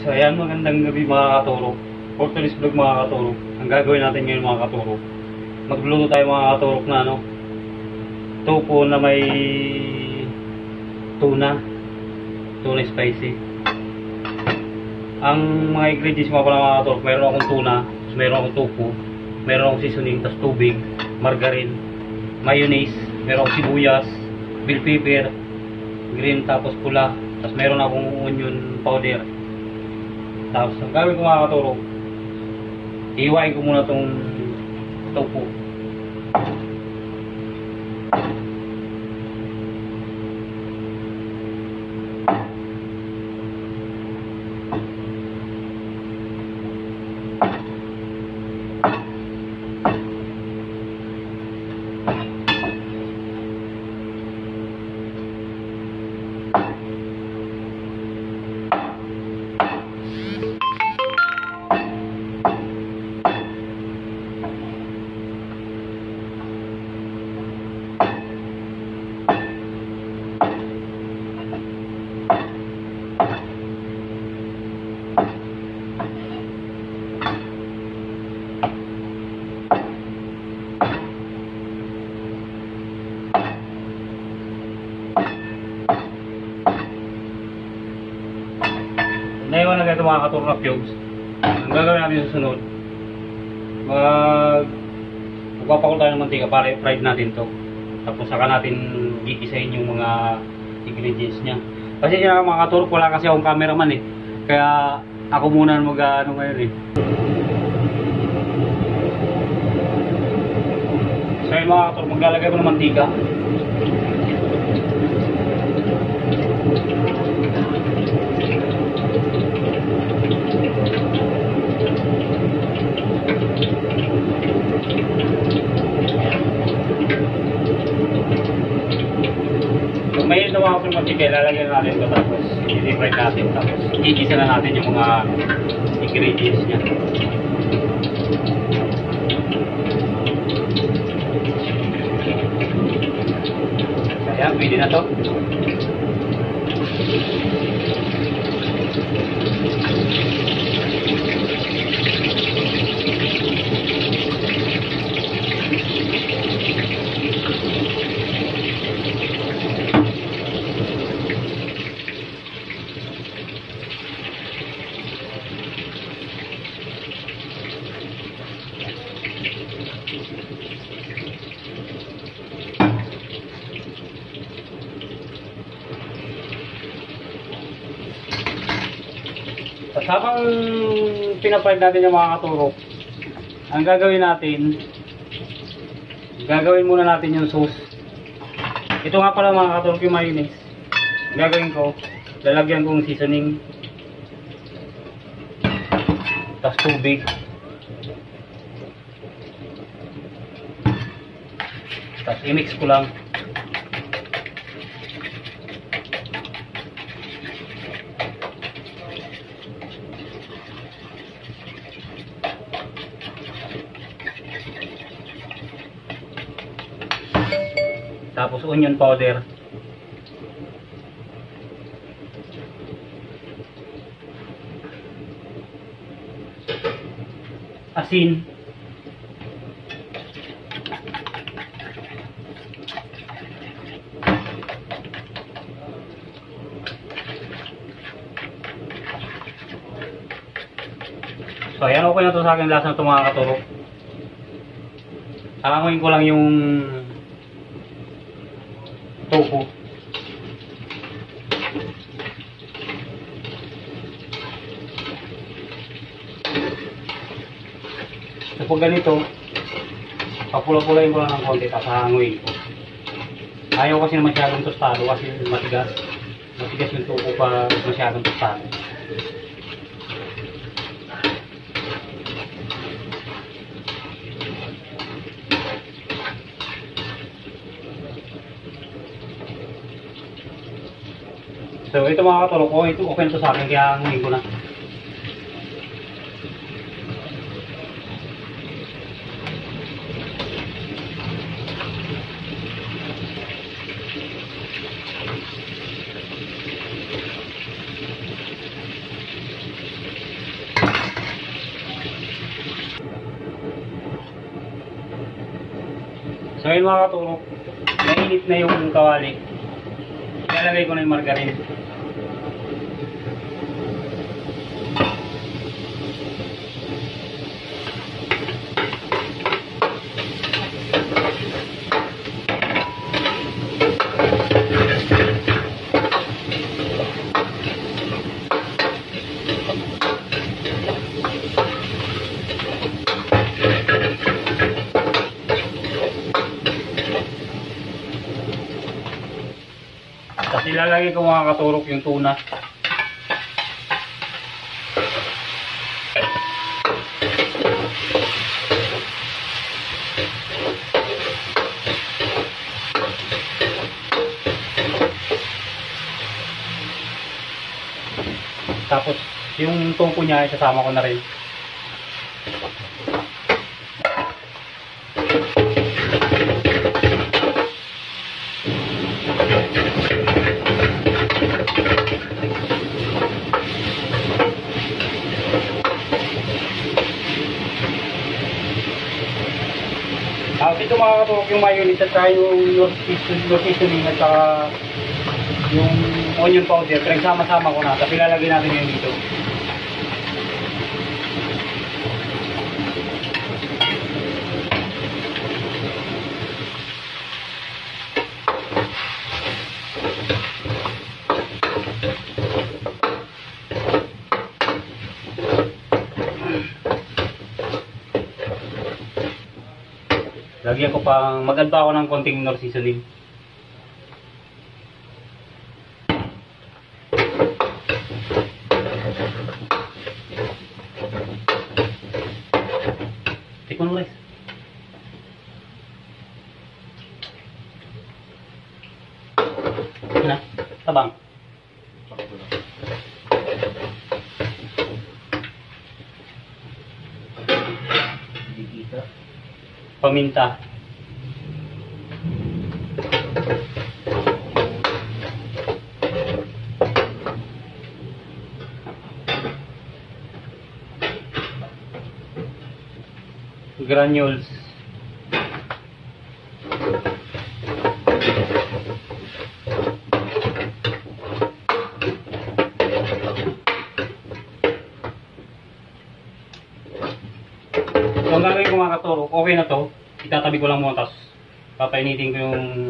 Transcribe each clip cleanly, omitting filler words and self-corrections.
So ayan, magandang gabi mga katuro. For today's vlog mga katuro, ang gagawin natin ngayon mga katuro, magluluto tayo mga katuro na tofu na may tuna spicy. Ang mga ingredients mga pala mga katuro, meron akong tuna, meron akong tofu, meron akong seasoning, tas tubig, margarine, mayonnaise, meron akong sibuyas, bell pepper, green tapos pula, tas meron akong onion powder. Tapos ang gagawin ko mga katuro, iiwain ko muna itong tofu. Naiwan na ganito mga katuro na cubes. Ang gagawin natin sa sunod, magpapakul tayo ng mantika para i-fried natin to. Tapos saka natin gigisahin yung mga ingredients nya. Kasi siya mga katuro, wala kasi akong cameraman eh. Kaya ako muna mag-ano ngayon eh. So yun mga katuro, maglalagay ko ng mantika. Kung may nawa ako ng mantika, lalagyan natin ito tapos i-fry natin tapos igisa na natin yung mga ingredients niya. Kaya pwede na to. Habang pinapahid natin yung mga katuro, ang gagawin muna natin yung sauce. Ito nga pala mga katuro yung mayonnaise. Ang gagawin ko, lalagyan ko ng seasoning, tas tubig, tas i-mix ko lang. Tapos onion powder. Asin. So ayan, okay na to sa akin lasa na ito mga katuro. Alanguin ko lang yung tofu. So pag ganito, papula-pulain ko lang ng konti tapos hanguin ko. Ayaw kasi na masyadong tostado kasi matigas yung tofu pa masyadong tostado. So ito mga katulong ko, ito okay na to sa akin kaya hanguin ko na. So yun mga katurok, nainit na yung kawali. Ilalagay ko na yung margarine. Tapos ilalagay ko mga katurok yung tuna. Tapos yung tofu niya isasama ko na rin. Dito mga katurok yung mayonnaise at saka yung seasoning at saka yung onion powder, pinagsama-sama ko na. Tapos ilalagay natin yun dito. Lagyan ko pang mag-add pa ako ng konting Knorr seasoning. Tikman mo guys. Na, tabang. Paminta. Granules. So ang gagawin ko mga katurok, okay na to. Itatabi ko lang muna, tapos papainitin ko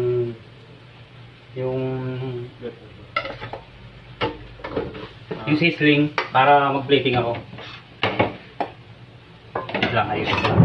yung sizzling para mag-plating ako. Lang ayos lang.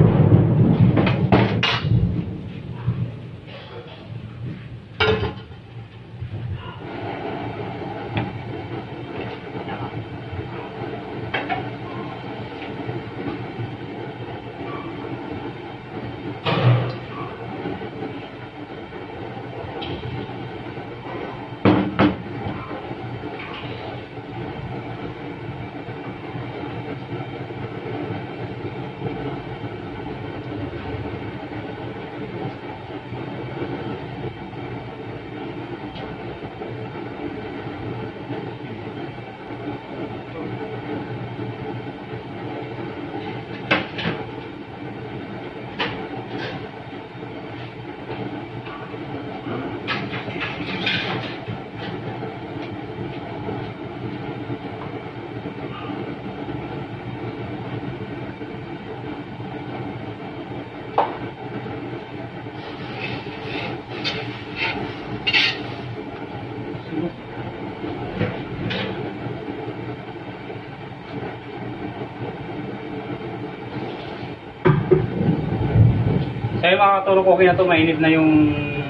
Kaya mga katulog, okay na to, mainit na yung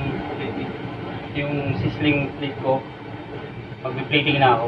sizzling plate ko. Magpi-plating na ako.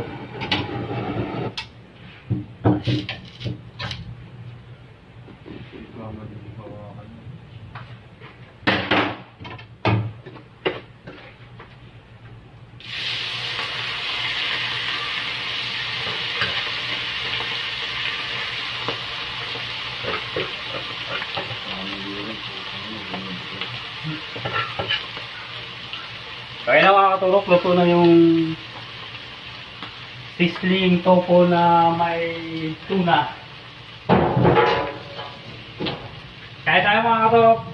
Kaya na mga katurok, luto na yung sizzling tofu na may tuna. Kaya tayo mga katurok.